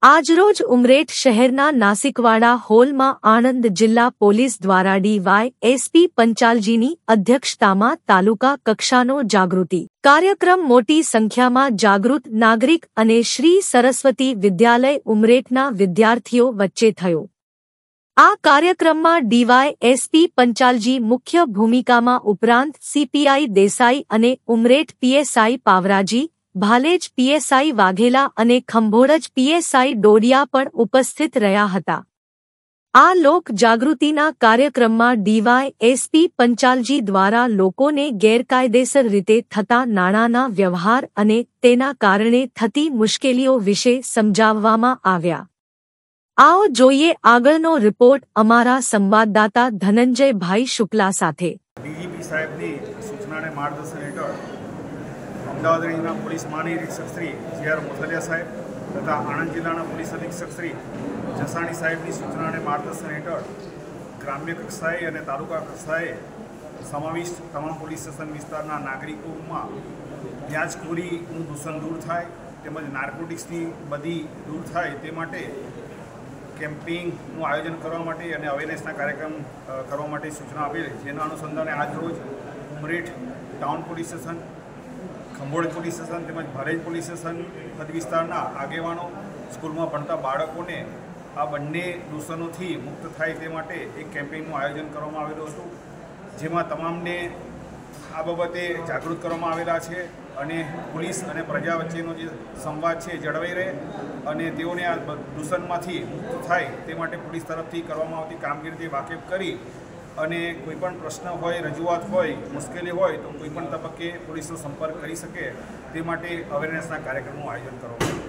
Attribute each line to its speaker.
Speaker 1: આજરોજ ઉમરેઠ શહેરના નાસિકવાડા હોલમાં આણંદ જિલ્લા પોલીસ દ્વારા ડીવાયએસપી પંચાલજીની અધ્યક્ષતામાં તાલુકા કક્ષાનો જાગૃતિ કાર્યક્રમ મોટી સંખ્યામાં જાગૃત નાગરિક અને શ્રી સરસ્વતી વિદ્યાલય ઉમરેઠના વિદ્યાર્થીઓ વચ્ચે થયો। આ કાર્યક્રમમાં ડીવાયએસપી પંચાલજી મુખ્ય ભૂમિકામાં ઉપરાંત સીપીઆઈ દેસાઈ અને ઉમરેઠ પીએસઆઈ પાવરાજી, ભાલેજ પીએસઆઈ વાઘેલા અને ખંભોળજ પીએસઆઈ ડોડિયા પણ ઉપસ્થિત રહ્યા હતા। આ લોક જાગૃતિના કાર્યક્રમમાં ડીવાયએસપી પંચાલજી દ્વારા લોકોને ગેરકાયદેસર રીતે થતા નાણાંના વ્યવહાર અને તેના કારણે થતી મુશ્કેલીઓ વિશે સમજાવવામાં આવ્યા। आओ જોઈએ આગળનો રિપોર્ટ અમારા સંવાદદાતા ધનંજયભાઈ શુક્લા સાથે।
Speaker 2: ડીજીપી સાહેબની સૂચનાને માર્ગદર્શન હેઠળ અમદાવાદ રેન્જના પોલીસ મહાનિરીક્ષક શ્રી જે.આર. મોથલિયા સાહેબ તથા આણંદ જિલ્લાના પોલીસ અધિક્ષક શ્રી જસાણી સાહેબની સૂચનાને માર્ગદર્શન હેઠળ ગ્રામ્ય કક્ષાએ અને તાલુકા કક્ષાએ સમાવિષ્ટ તમામ પોલીસ સ્ટેશન વિસ્તારના નાગરિકોમાં વ્યાજખોરીનું દૂષણ દૂર થાય તેમજ નાર્કોટિક્સની બધી દૂર થાય તે માટે કેમ્પિંગનું આયોજન કરવા માટે અને અવેરનેસના કાર્યક્રમ કરવા માટે સૂચના આપેલ, જેના અનુસંધાને આજરોજ Umreth town police station, Khambhol police station તેમજ ભાલેજ પોલીસ સ્ટેશન હદ વિસ્તારના આગેવાનો સ્કૂલમાં ભણતા બાળકોને આ બંને દૂષણોથી મુક્ત થાય તે માટે એક કેમ્પેઇનનું આયોજન કરવામાં આવેલું હતું, જેમાં તમામને આ બાબતે જાગૃત કરવામાં આવેલા છે અને પોલીસ અને પ્રજા વચ્ચેનો જે સંવાદ છે જળવાઈ રહે અને તેઓને આ દૂષણમાંથી મુક્ત થાય તે માટે પોલીસ તરફથી કરવામાં આવતી કામગીરીથી વાકેફ કરી અને કોઈપણ પ્રશ્ન હોય, રજૂઆત હોય, મુશ્કેલી હોય તો કોઈપણ તબક્કે પોલીસનો સંપર્ક કરી શકે તે માટે અવેરનેસના કાર્યક્રમનું આયોજન કરવામાં આવ્યું।